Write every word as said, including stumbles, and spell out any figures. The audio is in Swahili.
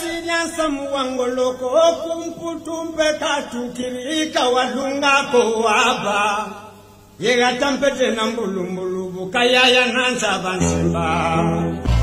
Siriansa muwangoloko kumputumpe katukirika wadunga kowaba. Yega tampete na mbulumbulubu kayaya nansa bansimba.